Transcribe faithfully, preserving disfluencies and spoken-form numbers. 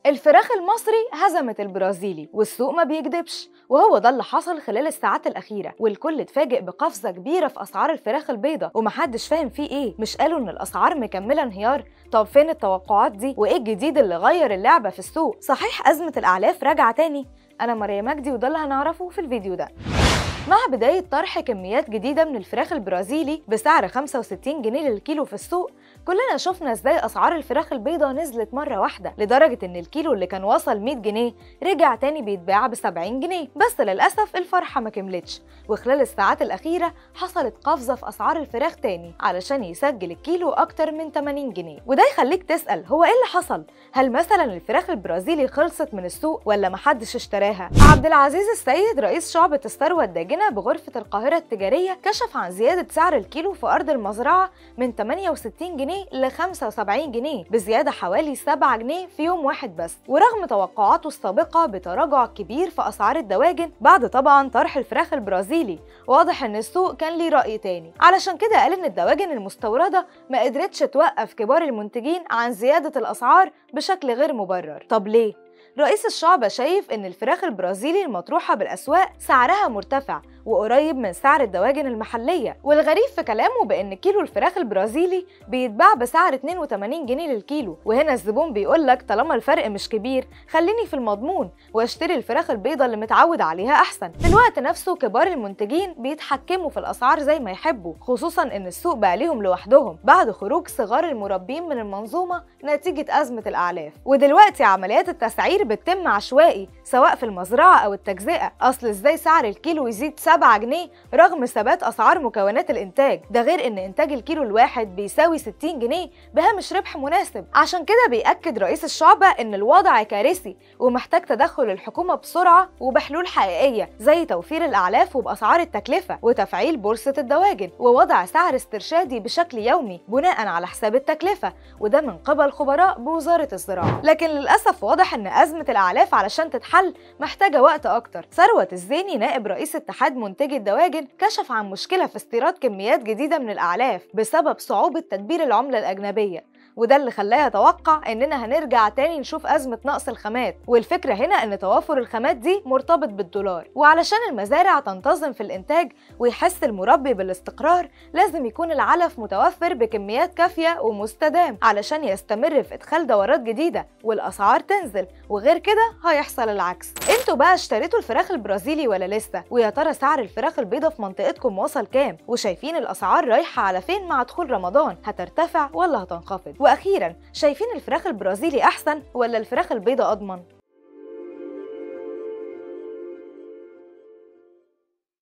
الفراخ المصري هزمت البرازيلي والسوق ما بيكدبش، وهو ده اللي حصل خلال الساعات الأخيرة، والكل اتفاجئ بقفزة كبيرة في أسعار الفراخ البيضاء ومحدش فاهم فيه إيه. مش قالوا إن الأسعار مكملة انهيار؟ طب فين التوقعات دي؟ وإيه الجديد اللي غير اللعبة في السوق؟ صحيح أزمة الأعلاف راجعة تاني؟ أنا مريم مجدي وده اللي هنعرفه في الفيديو ده. مع بداية طرح كميات جديدة من الفراخ البرازيلي بسعر خمسة وستين جنيه للكيلو في السوق، كلنا شفنا ازاي أسعار الفراخ البيضاء نزلت مرة واحدة لدرجة إن الكيلو اللي كان وصل مية جنيه رجع تاني بيتباع ب سبعين جنيه. بس للأسف الفرحة ما كملتش، وخلال الساعات الأخيرة حصلت قفزة في أسعار الفراخ تاني علشان يسجل الكيلو أكتر من تمانين جنيه. وده يخليك تسأل هو إيه اللي حصل؟ هل مثلا الفراخ البرازيلي خلصت من السوق ولا محدش اشتراها؟ عبد العزيز السيد رئيس شعبة الثروة الداجنة بغرفة القاهرة التجارية كشف عن زيادة سعر الكيلو في أرض المزرعة من تمانية وستين جنيه ل خمسة وسبعين جنيه، بزيادة حوالي سبعة جنيه في يوم واحد بس. ورغم توقعاته السابقة بتراجع كبير في أسعار الدواجن بعد طبعا طرح الفراخ البرازيلي، واضح إن السوق كان ليه رأي تاني. علشان كده قال إن الدواجن المستوردة ما قدرتش توقف كبار المنتجين عن زيادة الأسعار بشكل غير مبرر. طب ليه؟ رئيس الشعبة شايف إن الفراخ البرازيلي المطروحة بالأسواق سعرها مرتفع وقريب من سعر الدواجن المحلية، والغريب في كلامه بأن كيلو الفراخ البرازيلي بيتباع بسعر اتنين وتمانين جنيه للكيلو. وهنا الزبون بيقولك طالما الفرق مش كبير خليني في المضمون واشتري الفراخ البيضة اللي متعود عليها أحسن. في الوقت نفسه كبار المنتجين بيتحكموا في الأسعار زي ما يحبوا، خصوصا إن السوق بقى ليهم لوحدهم بعد خروج صغار المربين من المنظومة نتيجة أزمة الأعلاف. ودلوقتي عمليات التسعير بتتم عشوائي سواء في المزرعة أو التجزئة. أصل إزاي سعر الكيلو يزيد سبعة جنيه رغم ثبات أسعار مكونات الإنتاج؟ ده غير إن إنتاج الكيلو الواحد بيساوي ستين جنيه بهامش ربح مناسب. عشان كده بيأكد رئيس الشعبة إن الوضع كارثي ومحتاج تدخل الحكومة بسرعة وبحلول حقيقية زي توفير الأعلاف وبأسعار التكلفة وتفعيل بورصة الدواجن ووضع سعر استرشادي بشكل يومي بناء على حساب التكلفة، وده من قبل خبراء بوزارة الزراعة. لكن للأسف واضح إن أزمة الأعلاف علشان تتحل محتاجة وقت أكتر. ثروت الزيني نائب رئيس اتحاد منتجي الدواجن كشف عن مشكلة في استيراد كميات جديدة من الأعلاف بسبب صعوبة تدبير العملة الأجنبية، وده اللي خلاه يتوقع اننا هنرجع تاني نشوف ازمه نقص الخامات. والفكره هنا ان توافر الخامات دي مرتبط بالدولار، وعلشان المزارع تنتظم في الانتاج ويحس المربي بالاستقرار لازم يكون العلف متوفر بكميات كافيه ومستدام علشان يستمر في ادخال دورات جديده والاسعار تنزل، وغير كده هيحصل العكس. انتوا بقى اشتريتوا الفراخ البرازيلي ولا لسه؟ ويا ترى سعر الفراخ البيضاء في منطقتكم وصل كام؟ وشايفين الاسعار رايحه على فين مع دخول رمضان؟ هترتفع ولا هتنخفض؟ واخيرا شايفين الفراخ البرازيلي احسن ولا الفراخ البيضاء اضمن؟